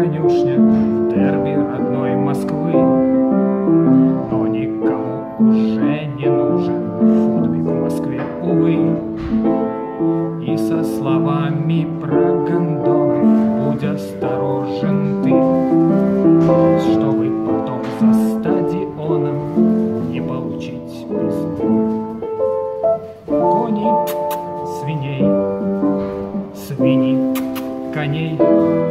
конюшня в дерби родной Москвы. Но никому уже не нужен футбик в Москве, увы. И со словами про гондонов будь осторожен ты, чтобы потом за стадионом не получить пизду. Кони свиней, свиньи коней.